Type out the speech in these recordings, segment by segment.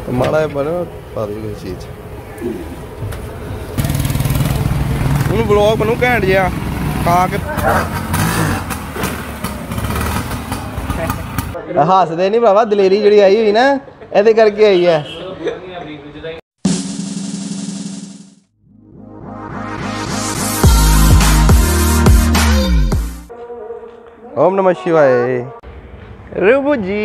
माड़ा बनो पा दी कोई चीज ब्लॉग बनू घैंट जिहा खा के हसदे नहीं भरावा दलेरी जी आई हुई ना ये करके आई है। ओम नमः शिवाय Rubu ji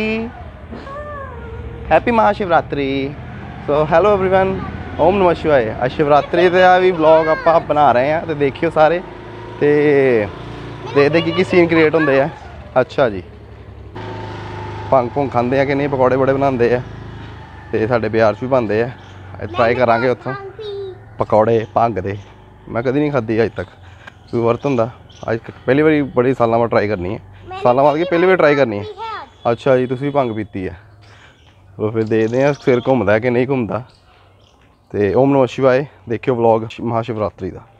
happy Mahashivratri. So hello everyone ओम नमः शिवाय। आज शिवरात्रि का भी ब्लॉग आप बना रहे हैं तो देखियो सारे तो देखते कि सीन क्रिएट होंगे है। अच्छा जी भंग भुंग खाते हैं कि नहीं पकौड़े बड़े बनाते हैं तो साढ़े बाजार भी बनते हैं ट्राई करा उत्थों पकौड़े भंग दे मैं कभी नहीं खाधी अज तक कोई वर्त होंगे अज पहली बारी बड़ी सालों बाद ट्राई करनी है सालों बाद की पहली बार ट्राई करनी है। अच्छा जी तुम भी भंग पीती है तो फिर देखते हैं सिर घूमता है कि नहीं घूमता। तो ओम नमः शिवाय देखियो व्लॉग महाशिवरात्रि का।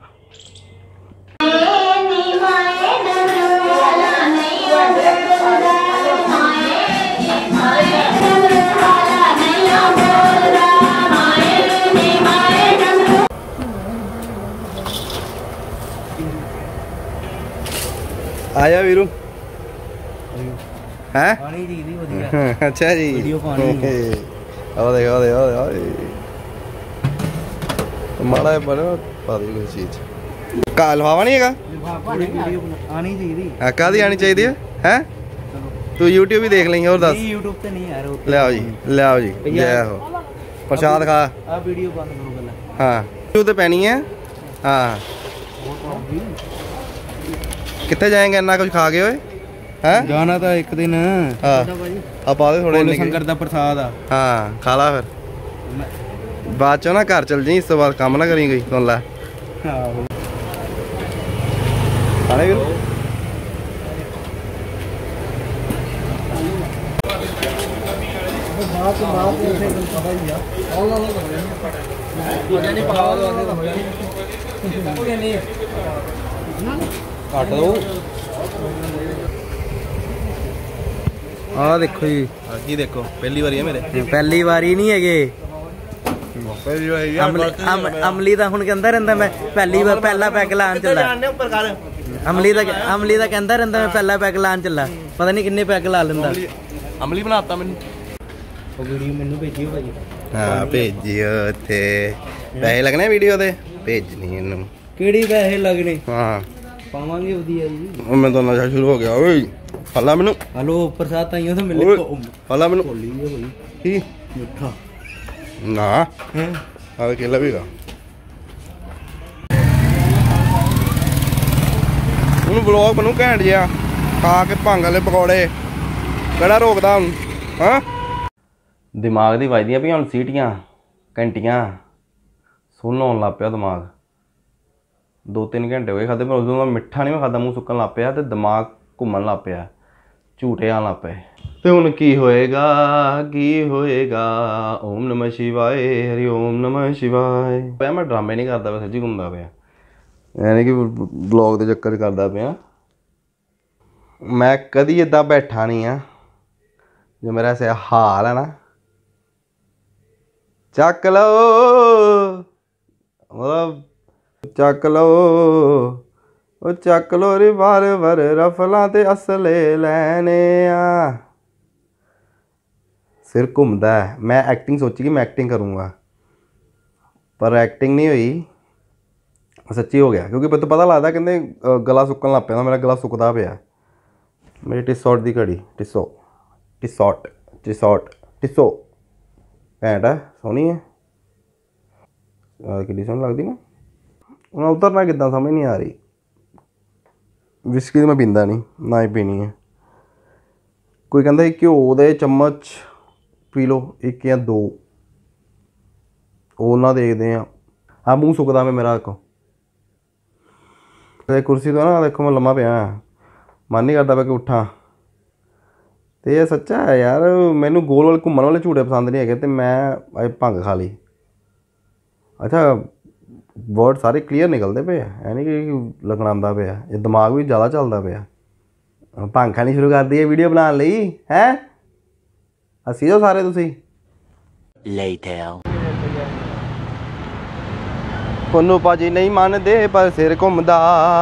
आया वीरू हैं अच्छा जी माड़ा बनो पा दी कोई चीज का लिफाफा नहीं है कदी आनी चाहिए है तू यूट्यूब भी देख लेंगे और दस यूट्यूब पे नहीं यार ले आओ जी हो प्रसाद खा वीडियो बंद करो पहले। हाँ तू तो पैनी है। हाँ कितने जाएंगे इन्ना कुछ खा के होए हैं जाना था एक दिन। हाँ आप आ थोड़े शंकर दा प्रसाद। हाँ खा ला फिर बाद चो ना घर चल जी इस बाद काम ना करी गई सुन ला। कट दो आ देखो जी की देखो पहली बारी है मेरे पहली बारी नहीं है अमली का हुण कहंदा रहंदा मैं पहली बार पहला पैक लान चला अमली का कहंदा रहंदा मैं पहला पैक लान चला पता नहीं किन्ने पैक ला लेंदा अमली बनाता मैनू ओ वीडियो मैनू भेजियो भाई। हां भेजियो ते पैसे लगने वीडियो दे भेजनी इनू केड़ी पैसे लगने। हां पावांगे वधिया जी मैं तो नशा शुरू हो गया ओए फला मैनू हेलो प्रसाद ताइयों तो मिले फला मैनू खोली है भाई की मिठा ना आ केला भी हूँ ब्लॉग बनू घैंट जिहा खा के भंग वाले पकौड़े केड़ा रोकदा हूँ। हाँ दिमाग दी वजदियां भी हूँ सीटियां घंटियां सुन्न होन लग पिया दिमाग 2-3 घंटे हो गए खाते पर उस मिठा नहीं मैं खाता मूँह सुक्कन लग पिया तो दिमाग घूमन लग पिया झूठे आन लग पे तो हुण की होएगा ओम नमः शिवाय हरि ओम नमः शिवाय। मैं ड्रामे नहीं करता मैं सच्ची घूमता पाया यानी कि ब्लॉग के चक्कर करता पाया मैं कदी इदा बैठा नहीं हाँ जो मेरा ऐसे हाल है ना चक लो मतलब चक लो रे बार बार रफलों ते असले लैने सिर घूमता है। मैं एक्टिंग सोची कि मैं एक्टिंग करूँगा पर एक्टिंग नहीं हुई सच्ची हो गया क्योंकि तो पता लगता कहते गला सुक्कन लग पिया मेरा गला सुकदा पिया मेरी टिसौट की घड़ी टिसो घैंट है सोहनी है कि सोहनी लगती ना उन्हें उतरना कि समझ नहीं आ रही। विस्की तो मैं पींदा नहीं ना ही पीनी है कोई कहता घ्यो दे चम्मच पी लो 1 या 2 वो ना देखते हैं। हाँ मूँह सुकदा मैं मेरा देखो कुर्सी तो ना देखो मैं लम्मा पिया मन नहीं करता कि उठा तो ये सच्चा है यार मैनू गोल वाले घूमन वाले झूटे पसंद नहीं है तो मैं अज भंग खा ली। अच्छा वर्ड सारे क्लीयर निकलते पे है नहीं कि लगना पे ये दिमाग भी ज़्यादा चलता पे भंग खानी शुरू कर दी है वीडियो बनाने लई है हसी जाओ सारे तुसी पुन्नू भाजी नहीं मानते पर सिर घूमदा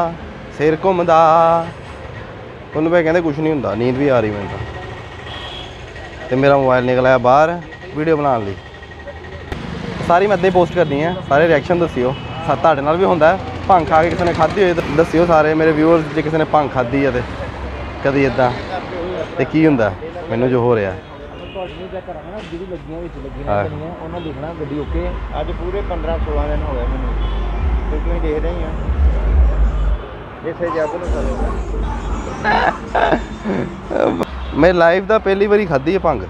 पुन्नू भाई कहते कुछ नहीं होंदा, नींद भी आ रही मैं तो मेरा मोबाइल निकलाया बाहर वीडियो बनाने लई। सारी मैं इदां पोस्ट करनी है, सारे रिएक्शन दस्सिओ। तुहाडे नाल भी होंदा है भंग खा के किसी ने खाधी होए तो दस्सिओ सारे मेरे व्यूअर्स, जे किसी ने भंग खाधी है तो कदी इदां तो की हुंदा मैनूं जो हो रहा है। अज पूरे 15-16 दिन हो गए मैनूं, तुसीं देख रहे ही इसे जब मैं लाइफ का पहली बारी खाधी है भंग,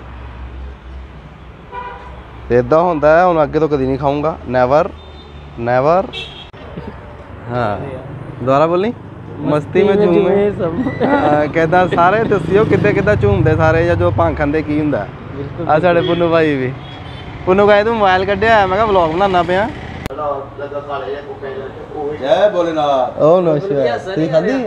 तो इदा होंदा है हुण अगे तो कभी नहीं खाऊंगा, नैवर। हाँ दोबारा बोलनी मस्ती में झूमे कहता सारे दस्सिओ किद्दां झूमदे सारे या जो भंग खांदे की हुंदा। आ साडे पुन्नू भाई भी, पुन्नू भाई तू मोबाइल कड्ढिया मैं कहा व्लॉग बनाना पिया। जय भोलेनाथ। ओ नमस्कार तुसीं खाधी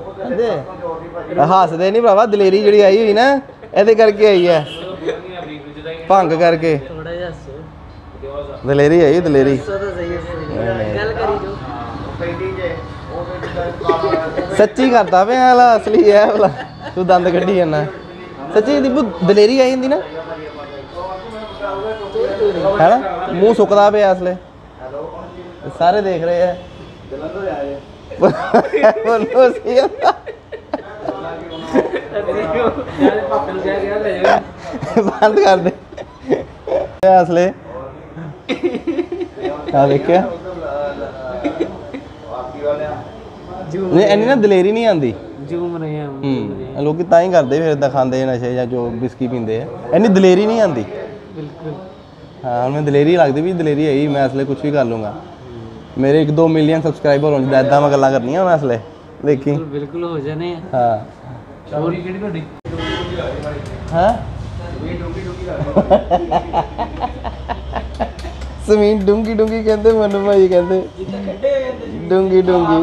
हसदे नहीं भरावा, दलेरी जिहड़ी आई हुई ना इहदे करके आई है, भंग करके दलेरी आई दलेरी। सच्ची करता पे असली है भला, तू दंद कड्ढी जाना सच्ची दीपू दलेरी आई होंदी ना है ना, मूँह सुकदा पे इसले सारे देख रहे हैं। बंद कर दे इसले देखिया इन्नी ना दलेरी नहीं आती, लोग तां ही करते फिर इदा खाते नशे या जो बिस्की पींदे इन्नी दलेरी नहीं आती। हाँ मैं दलेरी लगती भी दलेरी आई, मैं इसलिए कुछ भी कर लूँगा। मेरे 1-2 मिलियन सब्सक्राइबर होने इदा मैं गल्लां करनियां मैं इसलिए देखी बिल्कुल हो जाने। हाँ हाँ जमीन डूंगी डूंगी कहते मनु भाई कहते डूंगी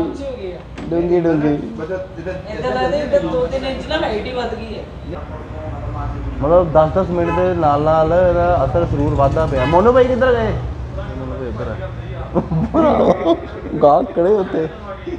मतलब 10-10 मिनट के नाल असर जरूर वाधा पाया। मोनू भाई किधर गए? गाहक खड़े होते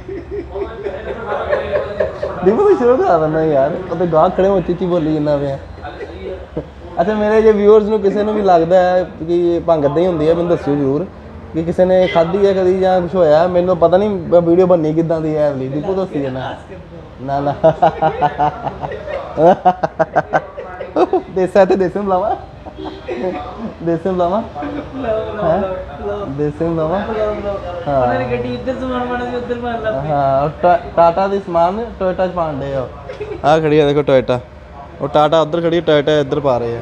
देखो शुरू करा देना यार, तो गाहक खड़े हो चीची बोली जाना पे। अच्छा मेरे जो व्यूअर्स को किसी भी लगता है कि भंग इदां ही होंदी है, मैंने दस्सिओ जरूर कि किसी ने खाधी है कभी या कुछ होया, मैंने पता नहीं वीडियो बननी किदां दी है। दीपू दस्सी जाना ना देसा तो देसी बुलावा देसी बुलावा देसी बुलावा। हाँ टाटा दी समान टोयोटा च पाण डे आ खड़ी है, देखो टोयोटा और टाटा उधर खड़ी, टोयोटा इधर पा रहे हैं।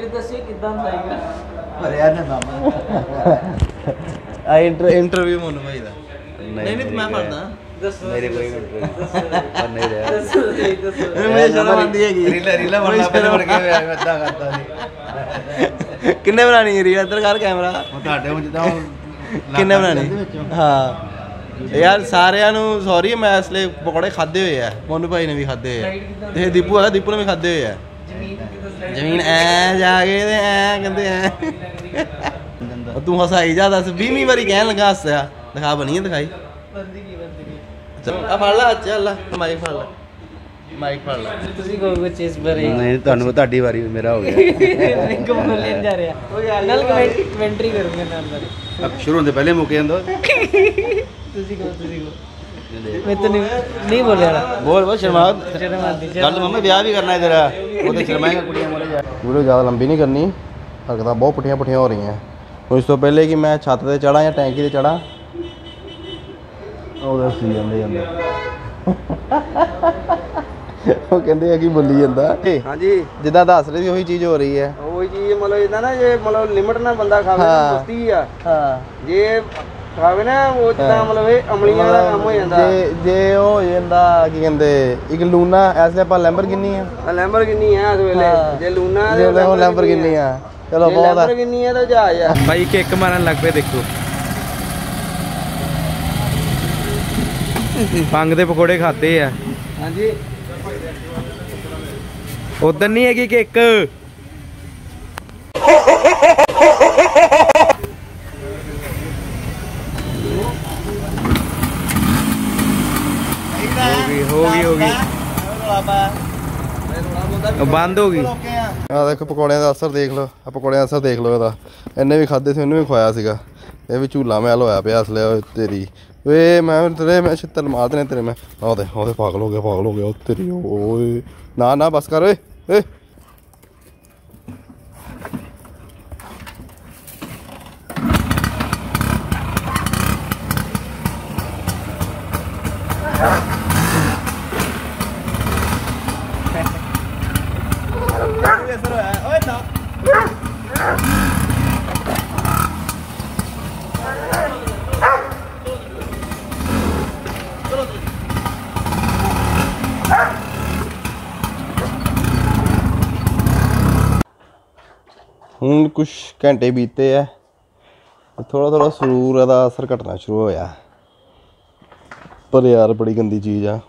इंटरव्यू मोनू भाई दा नहीं नहीं मैं पढ़दा मेरे कोई इंटरव्यू नहीं रहा मैं शर्म आंदी है रीला बनना पहले बढ़ के मैं इतना करता नहीं। किन्ने बनानी है रील? इधर कर कैमरा ਤੁਹਾਡੇ ਹੁਣ ਜਿੱਦਾਂ ਕਿੰਨੇ ਬਣਾਣੀ। ਹਾਂ यार ਸਾਰਿਆਂ ਨੂੰ सॉरी मैं इसलिए पकौड़े खादे हुए है, मोनू भाई ने भी खादे है ते दीपू है, दीपू ने भी खादे हुए है। जमीन ऐ जाके ते ऐ कहंदे ऐ तू हसाई जा, दस 20ਵੀਂ ਵਾਰੀ ਕਹਿਣ ਲੱਗਾ ਹੱਸਿਆ ਦਿਖਾ ਬਣੀ ਦਿਖਾਈ। ਆ ਫੜ ਲਾ ਚੱਲ ਮਾਈਕ ਫੜ ਲਾ, ਮਾਈਕ ਫੜ ਲਾ ਤੁਸੀਂ ਕੋਈ ਕੁਝ ਚੀਜ਼ ਬਰੇ ਨਹੀਂ ਤੁਹਾਨੂੰ ਤੁਹਾਡੀ ਵਾਰੀ ਮੇਰਾ ਹੋ ਗਿਆ। ਨਹੀਂ ਕਮ ਲੈਣ ਜਾ ਰਿਹਾ ਨਾਲ ਕਮੈਂਟਰੀ ਕਰੂੰਗਾ ਨਾਲ अब शुरू होने पहले मुके अंदर मैं तो नहीं बोले बोल शर्मा कल मम्मी ब्याह भी करना है तेरा वो तो शर्माएगा कुड़ियां मरे जा। वीडियो ज़्यादा लंबी नहीं करनी, हरकतां बहुत पुठियां हो रही हैं। उस तो पहले कि मैं छत से चढ़ा या टैंकी से चढ़ा उधर सी ਉਹ ਕਹਿੰਦੇ ਆ ਕਿ ਬੋਲੀ ਜਾਂਦਾ। ਹਾਂਜੀ ਜਿੱਦਾਂ ਦੱਸ ਰਹੇ ਸੀ ਉਹੀ ਚੀਜ਼ ਹੋ ਰਹੀ ਹੈ, ਉਹੀ ਚੀਜ਼ ਮਤਲਬ ਇਦਾਂ ਨਾ ਜੇ ਮਤਲਬ ਲਿਮਟ ਨਾਲ ਬੰਦਾ ਖਾਵੇ ਮਸਤੀ ਆ। ਹਾਂ ਜੇ ਖਾਵੇ ਨਾ ਉਹ ਜਿੱਦਾਂ ਮਤਲਬ ਇਹ ਅਮਲੀਆਂ ਦਾ ਕੰਮ ਹੋ ਜਾਂਦਾ। ਜੇ ਉਹ ਹੋ ਜਾਂਦਾ ਕੀ ਕਹਿੰਦੇ ਇੱਕ ਲੂਨਾ ਐਸੇ ਆਪਾਂ ਲੈਂਬਰਗਿਨੀ ਆ, ਲੈਂਬਰਗਿਨੀ ਆ ਇਸ ਵੇਲੇ। ਜੇ ਲੂਨਾ ਜੇ ਉਹ ਲੈਂਬਰਗਿਨੀ ਆ ਚਲੋ ਬਹੁਤ ਆ। ਲੈਂਬਰਗਿਨੀ ਆ ਤਾਂ ਜਹਾਜ਼ ਆ ਭਾਈ ਕਿੱਕ ਮਾਰਨ ਲੱਗ ਪਏ ਦੇਖੋ। ਭੰਗ ਦੇ ਪਕੌੜੇ ਖਾਦੇ ਆ। ਹਾਂਜੀ ਉਧਰ ਨਹੀਂ ਹੈਗੀ ਕਿੱਕ। ਬੰਦ ਹੋ ਗਈ। ਆ ਦੇਖੋ ਪਕੌੜਿਆਂ ਦਾ ਅਸਰ ਦੇਖ ਲਓ, ਆ ਪਕੌੜਿਆਂ ਦਾ ਅਸਰ ਦੇਖ ਲਓ ਇਹਦਾ। ਇਹਨੇ ਵੀ ਖਾਦੇ ਸੀ, ਉਹਨੂੰ ਵੀ ਖਵਾਇਆ ਸੀਗਾ। ਇਹ ਵੀ ਝੂਲਾ ਮੈਲ ਹੋਇਆ ਪਿਆ ਅਸਲੇ ਤੇਰੀ। ਵੇ ਮੈਂ ਛਿੱਤਰ ਮਾਰ ਦੇਣੇ ਤੇਰੇ। ਮੈਂ ਉਹਦੇ ਪਾਗਲ ਹੋ ਗਿਆ ਉਹ ਤੇਰੀ। ਓਏ ਨਾ ਬਸ ਕਰ ਓਏ ਏ। ਹੁਣ ਕੁਛ ਘੰਟੇ ਬੀਤੇ ਆ, ਥੋੜਾ ਸਰੂਰ ਦਾ ਅਸਰ ਘਟਣਾ ਸ਼ੁਰੂ ਹੋਇਆ। ਪਰ ਯਾਰ ਬੜੀ ਗੰਦੀ ਚੀਜ਼ ਆ।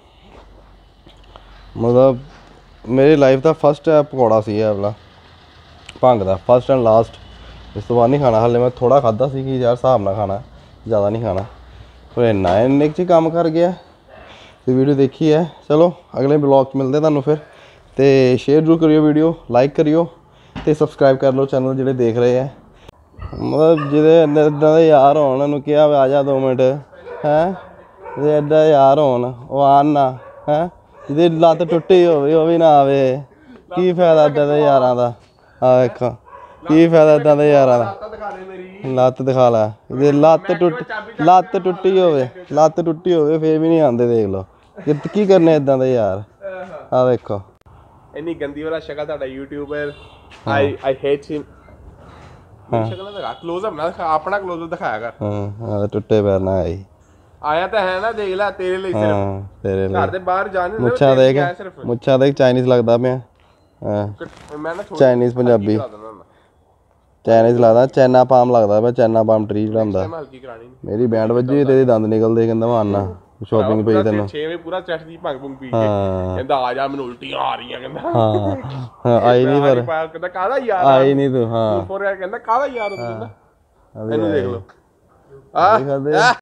ਮਤਲਬ ਮੇਰੀ ਲਾਈਫ ਦਾ ਫਸਟ ਪਕੌੜਾ ਸੀ ਇਹ ਵਾਲਾ ਭੰਗ ਦਾ, ਫਸਟ ਐਂਡ ਲਾਸਟ। ਇਸ ਤੋਂ ਬਾਅਦ ਨਹੀਂ ਖਾਣਾ। ਹਾਲੇ ਮੈਂ ਥੋੜਾ ਖਾਦਾ ਸੀ ਕਿ ਯਾਰ ਹਿਸਾਬ ਨਾਲ ਖਾਣਾ, ਜ਼ਿਆਦਾ ਨਹੀਂ ਖਾਣਾ। ਪਰ ਇੰਨੇ 'ਚ ਕੰਮ ਕਰ ਗਿਆ। ਤੇ ਵੀਡੀਓ ਦੇਖੀ ਹੈ। ਚਲੋ ਅਗਲੇ ਬਲੌਗ 'ਚ ਮਿਲਦੇ ਤੁਹਾਨੂੰ ਫਿਰ। ਤੇ ਸ਼ੇਅਰ ਜ਼ਰੂਰ ਕਰਿਓ ਵੀਡੀਓ, ਲਾਈਕ ਕਰਿਓ ਤੇ ਸਬਸਕ੍ਰਾਈਬ ਕਰ ਲਓ ਚੈਨਲ ਜਿਹੜੇ ਦੇਖ ਰਹੇ ਆ। ਮਤਲਬ ਜਿਹਦੇ ਇੱਦਾਂ ਦੇ ਯਾਰ ਹੋਣ, ਉਹਨੂੰ ਕਿਹਾ ਆ ਜਾ 2 ਮਿੰਟ ਹੈਂ, ਜੇ ਇੱਦਾਂ ਯਾਰ ਹੋਣ ਉਹ ਆਉਣ ਨਾ ਹੈਂ। ਜਿਹਦੀ ਲੱਤ ਟੁੱਟੀ ਹੋਵੇ ਉਹ ਵੀ ਨਾ ਆਵੇ। ਕੀ ਫਾਇਦਾ ਇੱਦਾਂ ਦੇ ਯਾਰਾਂ ਦਾ? ਆ ਵੇਖੋ ਕੀ ਫਾਇਦਾ ਇੱਦਾਂ ਦੇ ਯਾਰਾਂ ਦਾ। ਲੱਤ ਦਿਖਾ ਲੈ। ਜੇ ਲੱਤ ਟੁੱਟੀ ਹੋਵੇ ਫੇਰ ਵੀ ਨਹੀਂ ਆਉਂਦੇ। ਦੇਖ ਲਓ ਕੀ ਕਰਨੇ ਇੱਦਾਂ ਦੇ ਯਾਰ। ਆ ਵੇਖੋ ਇੰਨੀ ਗੰਦੀ ਵਾਲਾ ਸ਼ਕਲ ਤੁਹਾਡਾ ਯੂਟਿਊਬਰ। ਆਈ ਹੇਟ ਹਿਮ। ਸ਼ਕਲ ਦਾ ਕਲੋਜ਼ ਅਪ ਨਾ ਦਿਖਾ, ਆਪਣਾ ਕਲੋਜ਼ ਅਪ ਦਿਖਾਇਆ ਕਰ। ਹਾਂ ਟੁੱਟੇ ਪੈਰ ਨਾ ਆਇਆ ਤਾਂ ਹੈ ਨਾ, ਦੇਖ ਲੈ ਤੇਰੇ ਲਈ ਸਿਰਫ। ਤੇਰੇ ਲਈ ਘਰ ਦੇ ਬਾਹਰ ਜਾਣ ਮੁੱਛਾਂ ਦੇਖ ਚਾਈਨੀਜ਼ ਲੱਗਦਾ ਪਿਆ। ਮੈਂ ਨਾ ਚਾਈਨੀਜ਼ ਪੰਜਾਬੀ ਚਾਈਨੀਜ਼ ਲੱਗਦਾ। ਚਾਈਨਾ ਪਾਮ ਲੱਗਦਾ ਪਿਆ। ਚਾਈਨਾ ਪਾਮ ਟਰੀ ਜਿਹੜਾ ਹੁੰਦਾ। ਮੇਰੀ ਬੈਂਡ ਵੱਜੀ, ਤੇਰੇ ਦੰਦ ਨਿਕਲਦੇ। ਕਹਿੰਦਾ ਮੈਂ ਆਨਾ ਸ਼ਾਪਿੰਗ ਪਈ ਤੈਨੂੰ। 6 ਵਜੇ ਪੂਰਾ ਚੈਟ ਦੀ ਭੰਗ ਪੀ ਕੇ ਕਹਿੰਦਾ ਆ ਜਾ, ਮੈਨੂੰ ਉਲਟੀਆਂ ਆ ਰਹੀਆਂ। ਕਹਿੰਦਾ ਆਈ ਨਹੀਂ ਪਰ ਕਹਿੰਦਾ ਕਾਹਦਾ ਯਾਰ ਆਈ ਨਹੀਂ ਤੂੰ। ਹਾਂ ਕਹਿੰਦਾ ਕਾਹਦਾ ਯਾਰ। ਇਹਨੂੰ ਦੇਖ ਲਓ।